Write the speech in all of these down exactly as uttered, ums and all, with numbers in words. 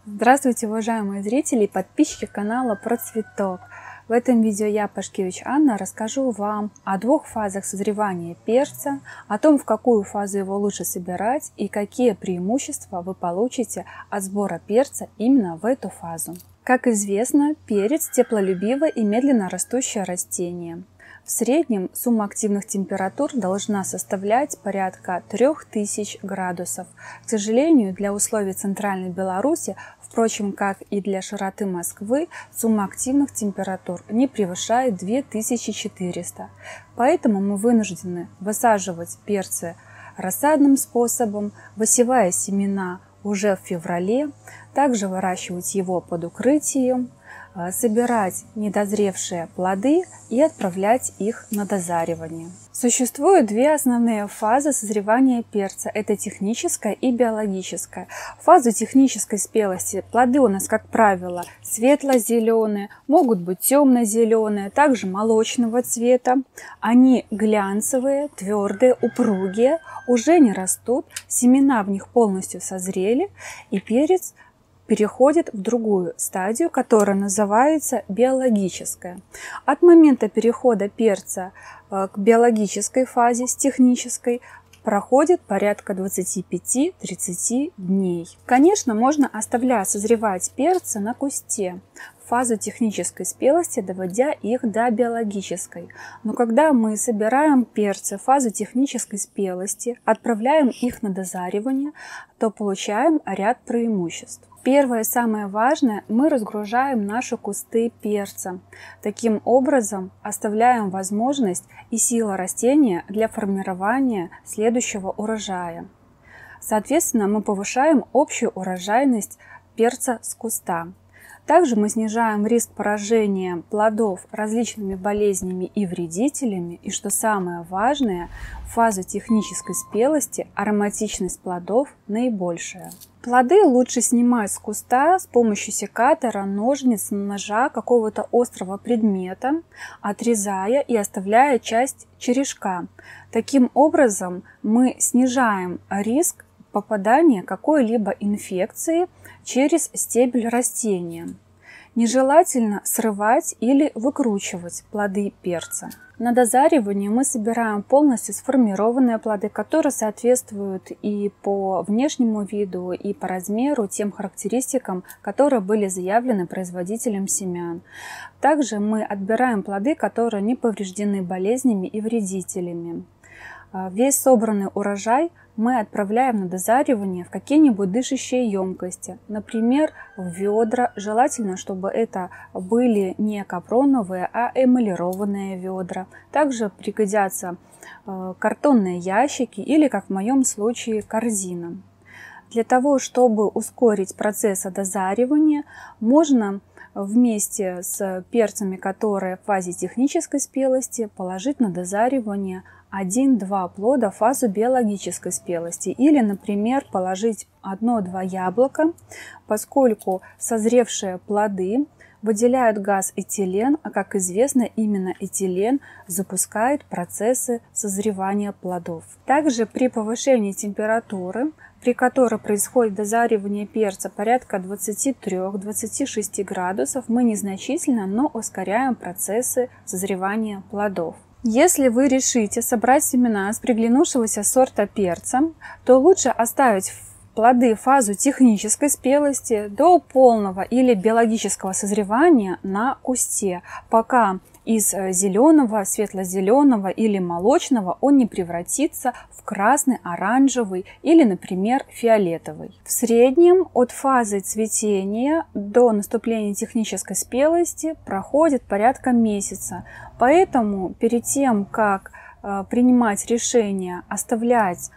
Здравствуйте, уважаемые зрители и подписчики канала Про Цветок. В этом видео я, Пашкевич Анна, расскажу вам о двух фазах созревания перца, о том, в какую фазу его лучше собирать и какие преимущества вы получите от сбора перца именно в эту фазу. Как известно, перец – теплолюбивое и медленно растущее растение. В среднем сумма активных температур должна составлять порядка трёх тысяч градусов. К сожалению, для условий Центральной Беларуси, впрочем, как и для широты Москвы, сумма активных температур не превышает две тысячи четыреста. Поэтому мы вынуждены высаживать перцы рассадным способом, высевая семена уже в феврале, также выращивать его под укрытием, собирать недозревшие плоды и отправлять их на дозаривание. Существуют две основные фазы созревания перца. Это техническая и биологическая. В фазу технической спелости плоды у нас, как правило, светло-зеленые, могут быть темно-зеленые, также молочного цвета. Они глянцевые, твердые, упругие, уже не растут, семена в них полностью созрели, и перец переходит в другую стадию, которая называется биологическая. От момента перехода перца к биологической фазе с технической проходит порядка двадцати пяти — тридцати дней. Конечно, можно оставлять созревать перцы на кусте в фазу технической спелости, доводя их до биологической. Но когда мы собираем перцы в фазу технической спелости, отправляем их на дозаривание, то получаем ряд преимуществ. Первое, самое важное, мы разгружаем наши кусты перца. Таким образом, оставляем возможность и сила растения для формирования следующего урожая. Соответственно, мы повышаем общую урожайность перца с куста. Также мы снижаем риск поражения плодов различными болезнями и вредителями. И что самое важное, в фазу технической спелости ароматичность плодов наибольшая. Плоды лучше снимать с куста с помощью секатора, ножниц, ножа, какого-то острого предмета, отрезая и оставляя часть черешка. Таким образом мы снижаем риск попадания какой-либо инфекции через стебель растения. Нежелательно срывать или выкручивать плоды перца. На дозаривании мы собираем полностью сформированные плоды, которые соответствуют и по внешнему виду, и по размеру тем характеристикам, которые были заявлены производителем семян. Также мы отбираем плоды, которые не повреждены болезнями и вредителями. Весь собранный урожай мы отправляем на дозаривание в какие-нибудь дышащие емкости, например, в ведра. Желательно, чтобы это были не капроновые, а эмалированные ведра. Также пригодятся картонные ящики или, как в моем случае, корзина. Для того, чтобы ускорить процесс дозаривания, можно вместе с перцами, которые в фазе технической спелости, положить на дозаривание один-два плода в фазу биологической спелости. Или, например, положить одно-два яблока, поскольку созревшие плоды выделяют газ этилен, а, как известно, именно этилен запускает процессы созревания плодов. Также при повышении температуры, при которой происходит дозаривание перца порядка двадцати трёх — двадцати шести градусов, мы незначительно, но ускоряем процессы созревания плодов. Если вы решите собрать семена с приглянувшегося сорта перца, то лучше оставить плоды в фазу технической спелости до полного или биологического созревания на кусте, пока из зеленого, светло-зеленого или молочного он не превратится в красный, оранжевый или, например, фиолетовый. В среднем от фазы цветения до наступления технической спелости проходит порядка месяца. Поэтому перед тем, как принимать решение оставлять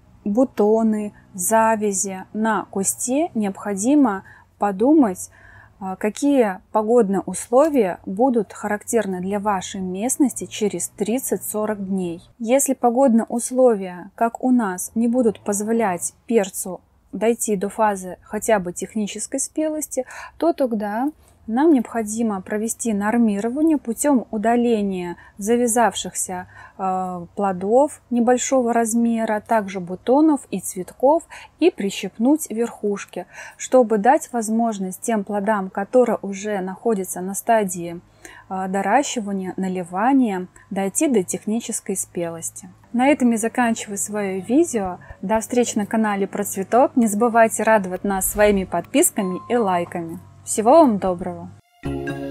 бутоны, завязи на кусте, необходимо подумать, какие погодные условия будут характерны для вашей местности через тридцать-сорок дней. Если погодные условия, как у нас, не будут позволять перцу дойти до фазы хотя бы технической спелости, то тогда Нам необходимо провести нормирование путем удаления завязавшихся э, плодов небольшого размера, также бутонов и цветков, и прищипнуть верхушки, чтобы дать возможность тем плодам, которые уже находятся на стадии э, доращивания, наливания, дойти до технической спелости. На этом я заканчиваю свое видео. До встречи на канале Про Цветок. Не забывайте радовать нас своими подписками и лайками. Всего вам доброго!